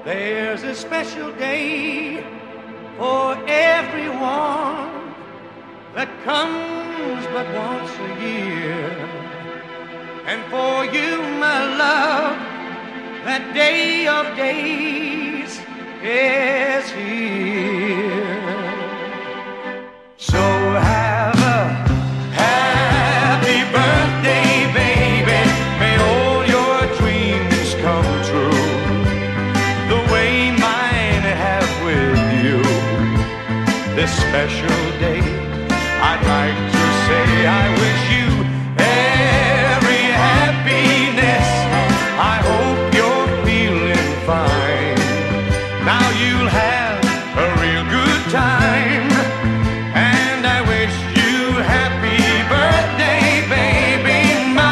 There's a special day for everyone that comes but once a year. And for you, my love, that day of days is here. So have a happy birthday, baby. May all your dreams come true, the way mine have with you. This special day, I'd like to say I wish you every happiness. I hope you're feeling fine. Now you'll have a real good time, and I wish you happy birthday, baby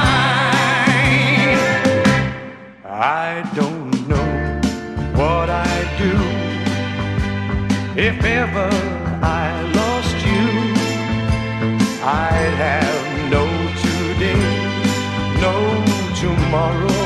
mine. I don't know what I'd do if ever I lost you. I'd have no today, no tomorrow.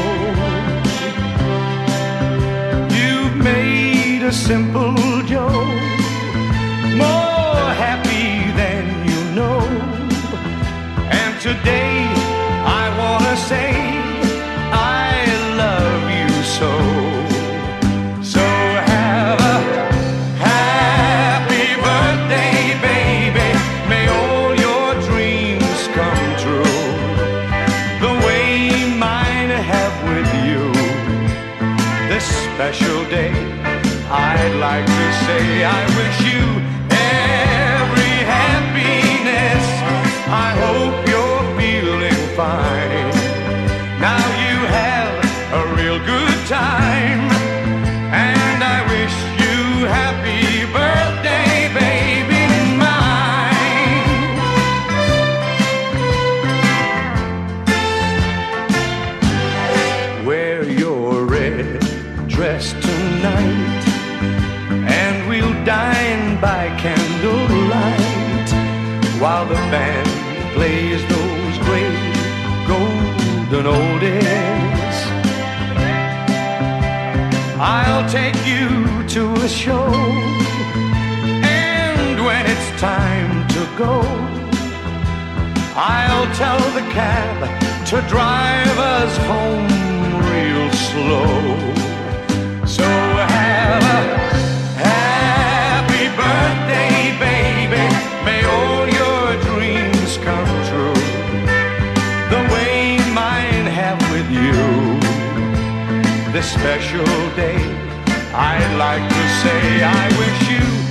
You've made a simple Joe more happy than you know. And today I wanna say I love you so. So have a happy birthday, baby. May all your dreams come true, the way mine have with you. This special day, I'd like to say I wish you every happiness. I hope you're feeling fine. Now you have a real good time, and I wish you happy birthday, baby mine. Wear your red dress tonight, and we'll dine by candlelight, while the band plays those great golden oldies. I'll take you to a show, and when it's time to go, I'll tell the cab to drive us home real slow. So have a happy birthday, baby. May all your dreams come true, the way mine have with you. This special day, I'd like to say I wish you